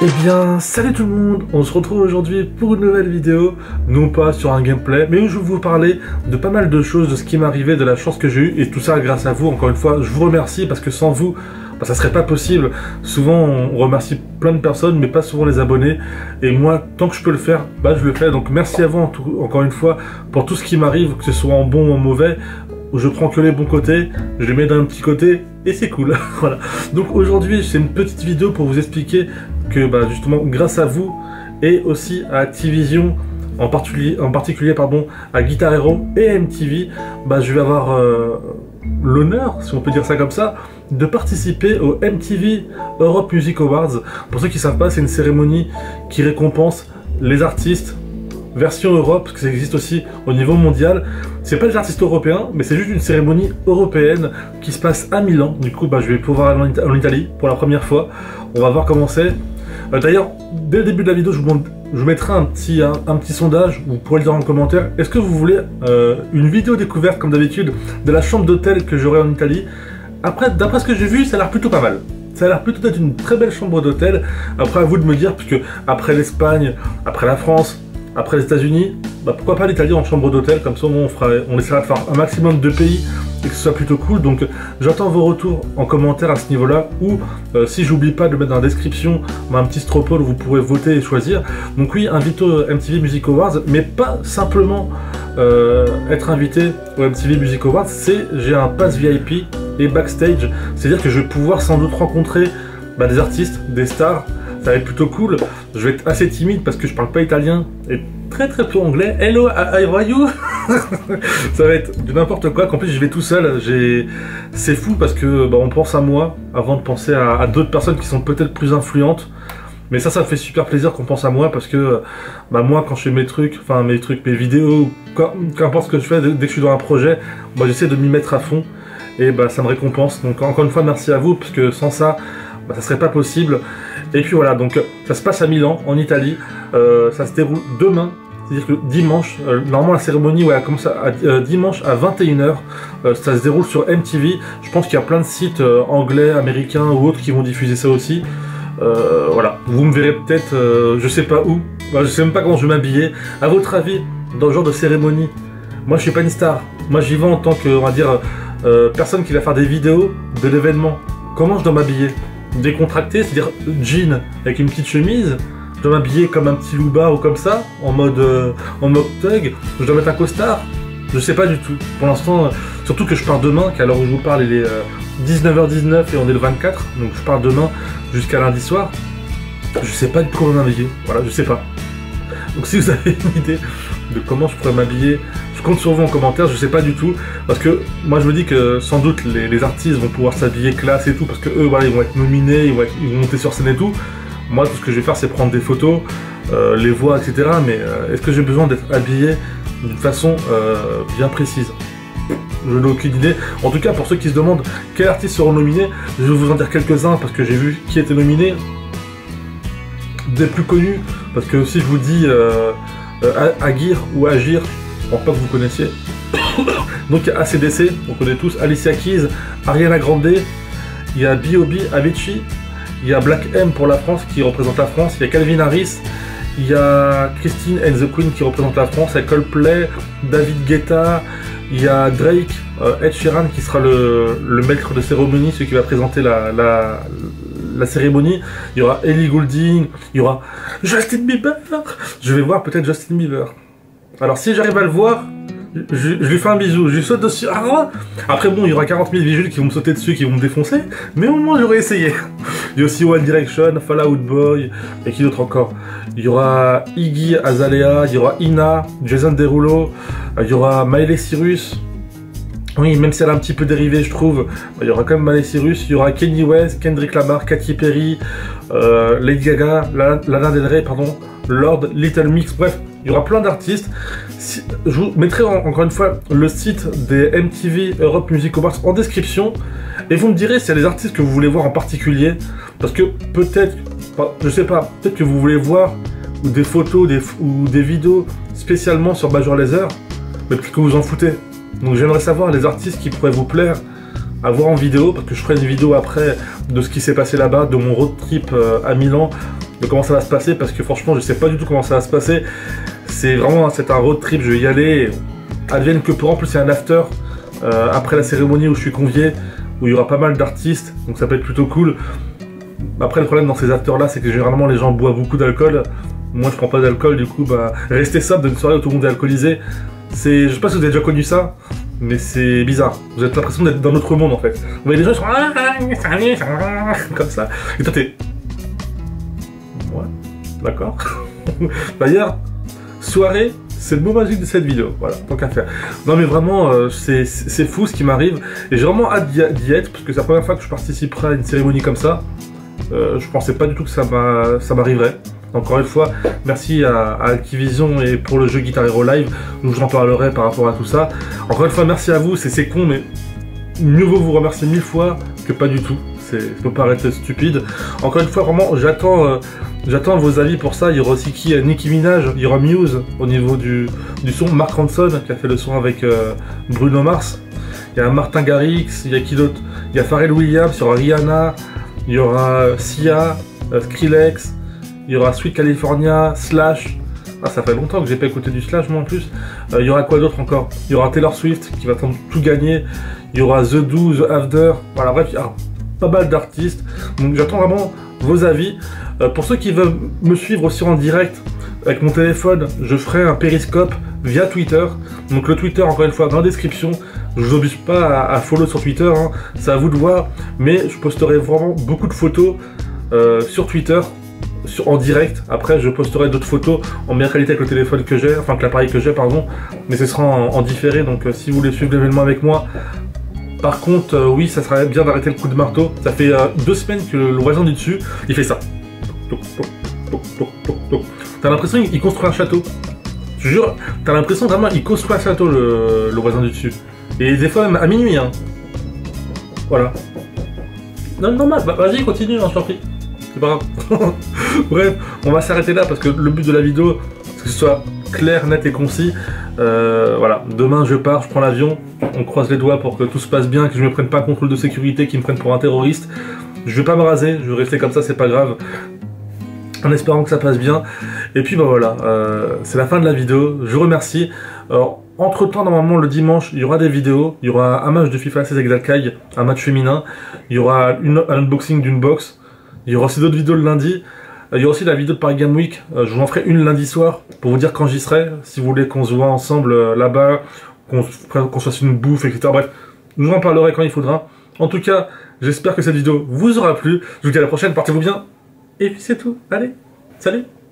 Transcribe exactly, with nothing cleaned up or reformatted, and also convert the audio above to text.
Eh bien, salut tout le monde, on se retrouve aujourd'hui pour une nouvelle vidéo, non pas sur un gameplay, mais où je vais vous parler de pas mal de choses, de ce qui m'est arrivé, de la chance que j'ai eue, et tout ça grâce à vous, encore une fois, je vous remercie, parce que sans vous, bah, ça serait pas possible. Souvent, on remercie plein de personnes, mais pas souvent les abonnés, et moi, tant que je peux le faire, bah je le fais, donc merci à vous, en tout, encore une fois, pour tout ce qui m'arrive, que ce soit en bon ou en mauvais, où je prends que les bons côtés, je les mets d'un petit côté, et c'est cool. Voilà. Donc aujourd'hui, c'est une petite vidéo pour vous expliquer que bah, justement, grâce à vous, et aussi à Activision, en particulier, en particulier pardon, à Guitar Hero et M T V, bah, je vais avoir euh, l'honneur, si on peut dire ça comme ça, de participer au M T V Europe Music Awards. Pour ceux qui ne savent pas, c'est une cérémonie qui récompense les artistes version Europe, parce que ça existe aussi au niveau mondial. C'est pas les artistes européens, mais c'est juste une cérémonie européenne qui se passe à Milan. Du coup, bah, je vais pouvoir aller en, en Italie pour la première fois. On va voir comment c'est. Euh, D'ailleurs, dès le début de la vidéo, je vous, je vous mettrai un petit, un, un petit sondage. Vous pourrez le dire en commentaire. Est-ce que vous voulez euh, une vidéo découverte, comme d'habitude, de la chambre d'hôtel que j'aurai en Italie? Après, d'après ce que j'ai vu, ça a l'air plutôt pas mal. Ça a l'air plutôt d'être une très belle chambre d'hôtel. Après, à vous de me dire, puisque après l'Espagne, après la France, après les États-Unis, bah pourquoi pas l'Italie en chambre d'hôtel, comme ça on, fera, on essaiera de faire un maximum de pays et que ce soit plutôt cool. Donc j'attends vos retours en commentaire à ce niveau-là, ou euh, si j'oublie pas de mettre dans la description bah, un petit stropole où vous pourrez voter et choisir. Donc oui, invité au M T V Music Awards, mais pas simplement euh, être invité au M T V Music Awards, c'est j'ai un pass V I P et backstage, c'est-à-dire que je vais pouvoir sans doute rencontrer bah, des artistes, des stars. Ça va être plutôt cool. Je vais être assez timide parce que je parle pas italien et très très peu anglais. Hello, how are you? Ça va être du n'importe quoi. Qu'en plus je vais tout seul. C'est fou parce que bah, on pense à moi avant de penser à, à d'autres personnes qui sont peut-être plus influentes. Mais ça, ça me fait super plaisir qu'on pense à moi parce que bah, moi, quand je fais mes trucs, enfin mes trucs, mes vidéos, qu'importe ce que je fais, dès que je suis dans un projet, bah, j'essaie de m'y mettre à fond et bah, ça me récompense. Donc encore une fois, merci à vous parce que sans ça, bah, ça serait pas possible. Et puis voilà, donc ça se passe à Milan, en Italie, euh, ça se déroule demain, c'est-à-dire que dimanche, euh, normalement la cérémonie ouais, commence à, euh, dimanche à vingt et une heures, euh, ça se déroule sur M T V, je pense qu'il y a plein de sites euh, anglais, américains ou autres qui vont diffuser ça aussi. Euh, voilà, vous me verrez peut-être, euh, je sais pas où, bah, je sais même pas comment je vais m'habiller. À votre avis, dans ce genre de cérémonie, moi je suis pas une star, moi j'y vais en tant que, on va dire, euh, personne qui va faire des vidéos de l'événement. Comment je dois m'habiller? Décontracté, c'est-à-dire jean avec une petite chemise, je dois m'habiller comme un petit loupard ou comme ça, en mode euh, en mode thug, je dois mettre un costard, je sais pas du tout. Pour l'instant, euh, surtout que je pars demain, qu'à l'heure où je vous parle, il est euh, dix-neuf heures dix-neuf et on est le vingt-quatre, donc je pars demain jusqu'à lundi soir. Je sais pas du tout comment m'habiller, voilà, je sais pas. Donc si vous avez une idée de comment je pourrais m'habiller, je compte sur vous en commentaire, je sais pas du tout, parce que moi je me dis que sans doute les, les artistes vont pouvoir s'habiller classe et tout, parce que eux voilà, ils vont être nominés, ils vont, être, ils vont monter sur scène et tout. Moi tout ce que je vais faire c'est prendre des photos, euh, les voix, et cetera. Mais euh, est-ce que j'ai besoin d'être habillé d'une façon euh, bien précise? Je n'ai aucune idée. En tout cas, pour ceux qui se demandent quels artistes seront nominés, je vais vous en dire quelques-uns, parce que j'ai vu qui était nominé. Des plus connus, parce que si je vous dis euh, euh, Agir ou Agir, je pense pas que vous connaissiez. Donc il y a A C D C, on connaît tous, Alicia Keys, Ariana Grande, il y a B O B Avicii, il y a Black M pour la France qui représente la France, il y a Calvin Harris, il y a Christine and the Queen qui représente la France, il y a Coldplay, David Guetta, il y a Drake, euh, Ed Sheeran qui sera le, le maître de cérémonie, celui qui va présenter la, la, la cérémonie. Il y aura Ellie Goulding, il y aura Justin Bieber. Je vais voir peut-être Justin Bieber. Alors si j'arrive à le voir, je, je lui fais un bisou, je lui saute dessus. Ah, après bon, il y aura quarante mille visuels qui vont me sauter dessus, qui vont me défoncer, mais au moins j'aurais essayé. Il y a aussi One Direction, Fall Out Boy, et qui d'autre encore? Il y aura Iggy Azalea, il y aura Ina, Jason Derulo, il y aura Miley Cyrus. Oui, même si elle a un petit peu dérivé, je trouve, il y aura quand même Miley Cyrus, il y aura Kanye West, Kendrick Lamar, Katy Perry, euh, Lady Gaga, Lana Del Rey, pardon, Lord, Little Mix, bref, il y aura plein d'artistes. Si, je vous mettrai en, encore une fois le site des M T V Europe Music Awards en description, et vous me direz s'il y a des artistes que vous voulez voir en particulier, parce que peut-être, enfin, je sais pas, peut-être que vous voulez voir des photos des, ou des vidéos spécialement sur Major Lazer, mais peut-être que vous en foutez. Donc j'aimerais savoir les artistes qui pourraient vous plaire à voir en vidéo, parce que je ferai une vidéo après de ce qui s'est passé là-bas, de mon road trip euh, à Milan, de comment ça va se passer, parce que franchement je sais pas du tout comment ça va se passer. C'est vraiment, c'est un road trip, je vais y aller, advienne que pour. En plus c'est un after, euh, après la cérémonie où je suis convié, où il y aura pas mal d'artistes, donc ça peut être plutôt cool. Après le problème dans ces afters là, c'est que généralement les gens boivent beaucoup d'alcool. Moi je prends pas d'alcool, du coup bah rester sobre d'une soirée où tout le monde est alcoolisé, c'est, je sais pas si vous avez déjà connu ça, mais c'est bizarre. Vous avez l'impression d'être dans notre monde en fait. Vous voyez les gens ils sont comme ça, et toi t'es... Ouais, d'accord. D'ailleurs, soirée, c'est le mot magique de cette vidéo, voilà, tant qu'à faire. Non mais vraiment, euh, c'est fou ce qui m'arrive, et j'ai vraiment hâte d'y être, parce que c'est la première fois que je participerai à une cérémonie comme ça. Euh, je pensais pas du tout que ça m'arriverait. Encore une fois, merci à, à Activision et pour le jeu Guitar Hero Live, où j'en parlerai par rapport à tout ça. Encore une fois, merci à vous, c'est con, mais mieux vaut vous remercier mille fois que pas du tout. Ça peut paraître stupide. Encore une fois, vraiment, j'attends euh, j'attends vos avis pour ça. Il y aura aussi qui, Nicki Minaj, il y aura Muse au niveau du, du son, Mark Ronson qui a fait le son avec euh, Bruno Mars. Il y a Martin Garrix, il y a qui d'autre? Il y a Pharrell Williams, il y aura Rihanna, il y aura Sia, euh, Skrillex. Il y aura Sweet California, Slash. Ah, ça fait longtemps que j'ai pas écouté du Slash, moi en plus. Euh, il y aura quoi d'autre encore? Il y aura Taylor Swift qui va tout gagner. Il y aura The Do, The After. Voilà, bref, il y a pas mal d'artistes. Donc j'attends vraiment vos avis. Euh, pour ceux qui veulent me suivre aussi en direct avec mon téléphone, je ferai un périscope via Twitter. Donc le Twitter, encore une fois, dans la description. Je vous oblige pas à, à follow sur Twitter, hein. C'est à vous de voir. Mais je posterai vraiment beaucoup de photos euh, sur Twitter. Sur, en direct. Après je posterai d'autres photos en meilleure qualité avec le téléphone que j'ai, enfin que l'appareil que j'ai pardon, mais ce sera en, en différé, donc euh, si vous voulez suivre l'événement avec moi. Par contre euh, oui, ça serait bien d'arrêter le coup de marteau. Ça fait euh, deux semaines que le, le voisin du dessus il fait ça. T'as l'impression qu'il construit un château. Je te jure, t'as l'impression vraiment il construit un château le, le voisin du dessus. Et des fois même à minuit hein. Voilà. Non normal, bah, vas-y continue hein, je t'en prie. C'est pas grave. Bref, on va s'arrêter là parce que le but de la vidéo, c'est que ce soit clair, net et concis. Euh, voilà, demain je pars, je prends l'avion, on croise les doigts pour que tout se passe bien, que je me prenne pas un contrôle de sécurité, qu'ils me prennent pour un terroriste. Je vais pas me raser, je vais rester comme ça, c'est pas grave. En espérant que ça passe bien. Et puis bah voilà, euh, c'est la fin de la vidéo, je vous remercie. Alors, entre temps, normalement le dimanche, il y aura des vidéos, il y aura un match de FIFA seize avec Dalkai, un match féminin, il y aura une, un unboxing d'une box. Il y aura aussi d'autres vidéos le lundi. Il y aura aussi la vidéo de Paris Game Week. Je vous en ferai une lundi soir pour vous dire quand j'y serai. Si vous voulez qu'on se voit ensemble là-bas, qu'on qu'on se fasse une bouffe, et cetera. Bref, je vous en parlerai quand il faudra. En tout cas, j'espère que cette vidéo vous aura plu. Je vous dis à la prochaine, portez-vous bien. Et puis c'est tout. Allez, salut!